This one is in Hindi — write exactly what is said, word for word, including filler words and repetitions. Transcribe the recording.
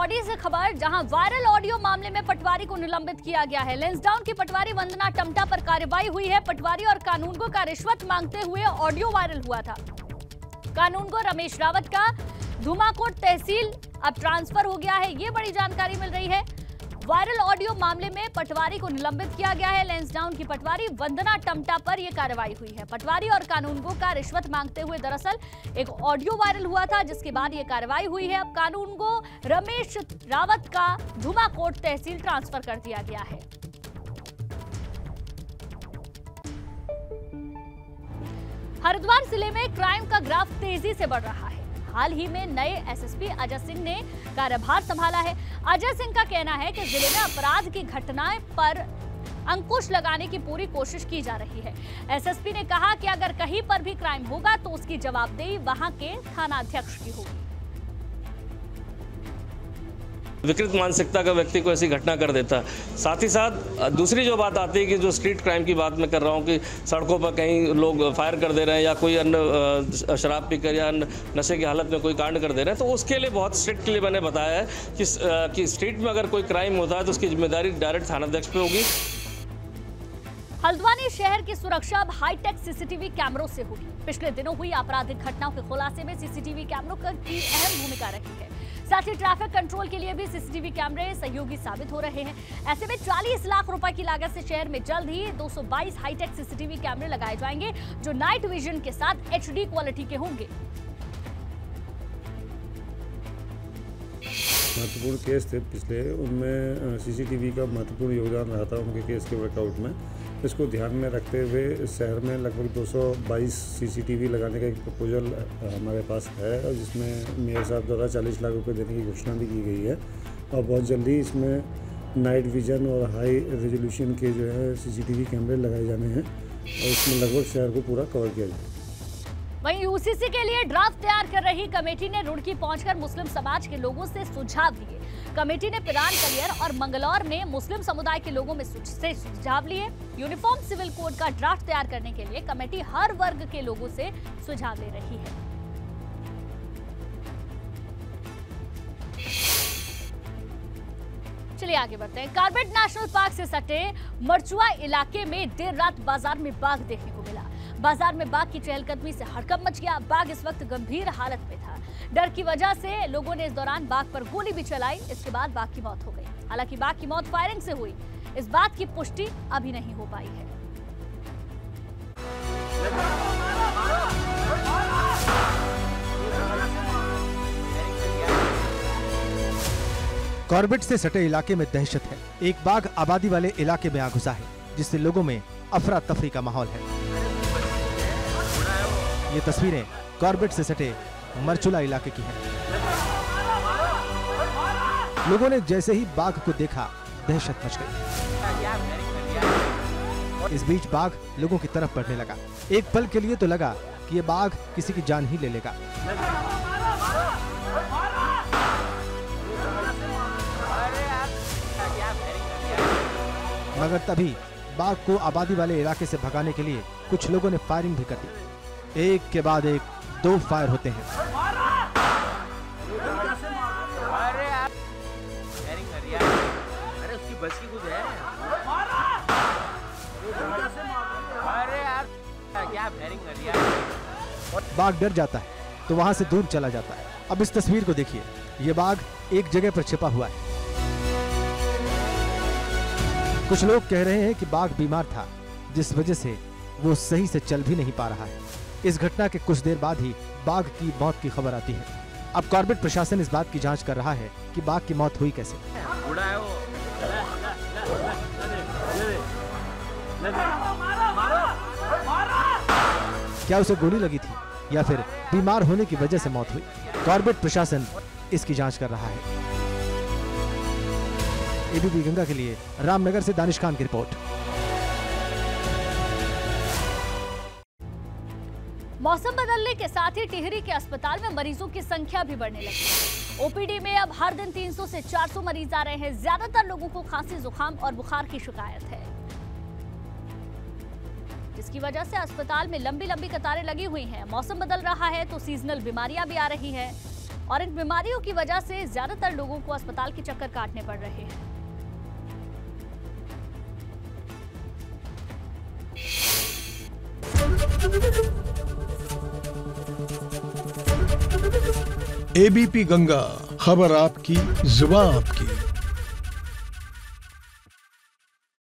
बॉडी से खबर, जहां वायरल ऑडियो मामले में पटवारी को निलंबित किया गया है। लेंसडाउन की पटवारी वंदना टमटा पर कार्रवाई हुई है। पटवारी और कानूनगो का रिश्वत मांगते हुए ऑडियो वायरल हुआ था। कानूनगो रमेश रावत का धुमाकोट तहसील अब ट्रांसफर हो गया है, ये बड़ी जानकारी मिल रही है। वायरल ऑडियो मामले में पटवारी को निलंबित किया गया है। लेंसडाउन की पटवारी वंदना टमटा पर यह कार्रवाई हुई है। पटवारी और कानूनगो का रिश्वत मांगते हुए दरअसल एक ऑडियो वायरल हुआ था, जिसके बाद यह कार्रवाई हुई है। अब कानूनगो रमेश रावत का धुमाकोट तहसील ट्रांसफर कर दिया गया है। हरिद्वार जिले में क्राइम का ग्राफ तेजी से बढ़ रहा है। हाल ही में नए एसएसपी अजय सिंह ने कार्यभार संभाला है। अजय सिंह का कहना है कि जिले में अपराध की घटनाएं पर अंकुश लगाने की पूरी कोशिश की जा रही है। एसएसपी ने कहा कि अगर कहीं पर भी क्राइम होगा तो उसकी जवाबदेही वहां के थानाध्यक्ष की होगी। विकृत मानसिकता का व्यक्ति को ऐसी घटना कर देता है। साथ ही साथ दूसरी जो बात आती है कि जो स्ट्रीट क्राइम की बात मैं कर रहा हूँ कि सड़कों पर कहीं लोग फायर कर दे रहे हैं या कोई अन्य शराब पीकर या नशे की हालत में कोई कांड कर दे रहे हैं, तो उसके लिए बहुत स्ट्रिक्टली मैंने बताया है कि, कि स्ट्रीट में अगर कोई क्राइम होता है तो उसकी जिम्मेदारी डायरेक्ट थानाध्यक्ष पे होगी। हल्द्वानी शहर की सुरक्षा अब हाईटेक सीसीटीवी कैमरों से होगी। पिछले दिनों हुई आपराधिक घटनाओं के खुलासे में सीसीटीवी कैमरों की अहम भूमिका रही है। साथ ही ट्रैफिक कंट्रोल के लिए भी सीसीटीवी कैमरे सहयोगी साबित हो रहे हैं। ऐसे में चालीस लाख रुपए की लागत से शहर में जल्द ही दो सौ बाईस हाईटेक सीसीटीवी कैमरे लगाए जाएंगे, जो नाइट विजन के साथ एचडी क्वालिटी के होंगे। महत्वपूर्ण केस थे पिछले, उनमें सीसीटीवी का महत्वपूर्ण योगदान रहा था उनके केस के वर्कआउट में। इसको ध्यान में रखते हुए शहर में लगभग दो सौ बाईस सीसीटीवी लगाने का एक प्रपोजल हमारे पास है, और जिसमें मेयर साहब द्वारा चालीस लाख रुपए देने की घोषणा भी की गई है। और बहुत जल्दी इसमें नाइट विजन और हाई रेजोल्यूशन के जो है सीसीटीवी कैमरे लगाए जाने हैं, और इसमें लगभग शहर को पूरा कवर किया जाए। वहीं यूसीसी के लिए ड्राफ्ट तैयार कर रही कमेटी ने रुड़की पहुंचकर मुस्लिम समाज के लोगों से सुझाव दिए। कमेटी ने पिरान कलियर और मंगलौर में मुस्लिम समुदाय के लोगों में से सुझाव लिए। यूनिफॉर्म सिविल कोड का ड्राफ्ट तैयार करने के लिए कमेटी हर वर्ग के लोगों से सुझाव ले रही है। चलिए आगे बढ़ते हैं। कॉर्बेट नेशनल पार्क से सटे मरचुआ इलाके में देर रात बाजार में बाघ देखने को मिला। बाजार में बाघ की चहलकदमी से हड़कंप मच गया। बाघ इस वक्त गंभीर हालत में था। डर की वजह से लोगों ने इस दौरान बाघ पर गोली भी चलाई। इसके बाद बाघ की मौत हो गई। हालांकि बाघ की मौत फायरिंग से हुई, इस बात की पुष्टि अभी नहीं हो पाई है। कॉर्बेट से सटे इलाके में दहशत है। एक बाघ आबादी वाले इलाके में आ घुसा है, जिससे लोगों में अफरा तफरी का माहौल है। ये तस्वीरें कॉर्बेट से सटे मरचुला इलाके की हैं। लोगों ने जैसे ही बाघ को देखा, दहशत मच गई। इस बीच बाघ लोगों की तरफ बढ़ने लगा। एक पल के लिए तो लगा कि ये बाघ किसी की जान ही ले लेगा। मगर तभी बाघ को आबादी वाले इलाके से भगाने के लिए कुछ लोगों ने फायरिंग भी कर दी। एक के बाद एक दो फायर होते हैं। अरे उसकी बस की कुछ है। अरे यार क्या फायरिंग कर रही है। बाघ डर जाता है तो वहां से दूर चला जाता है। अब इस तस्वीर को देखिए, ये बाघ एक जगह पर छिपा हुआ है। कुछ लोग कह रहे हैं कि बाघ बीमार था, जिस वजह से वो सही से चल भी नहीं पा रहा है। इस घटना के कुछ देर बाद ही बाघ की मौत की खबर आती है। अब कॉर्बेट प्रशासन इस बात की जांच कर रहा है कि बाघ की मौत हुई कैसे। क्या उसे गोली लगी थी या फिर बीमार होने की वजह से मौत हुई? कॉर्बेट प्रशासन इसकी जांच कर रहा है। एबीपी गंगा के लिए रामनगर से दानिश खान की रिपोर्ट। मौसम बदलने के साथ ही टिहरी के अस्पताल में मरीजों की संख्या भी बढ़ने लगी। ओपीडी में अब हर दिन तीन सौ से चार सौ मरीज आ रहे हैं। ज्यादातर लोगों को खांसी, जुकाम और बुखार की शिकायत है, जिसकी वजह से अस्पताल में लंबी लंबी कतारें लगी हुई हैं। मौसम बदल रहा है तो सीजनल बीमारियां भी आ रही हैं। और इन बीमारियों की वजह से ज्यादातर लोगों को अस्पताल के चक्कर काटने पड़ रहे हैं। एबीपी गंगा, खबर आपकी, जुबान आपकी।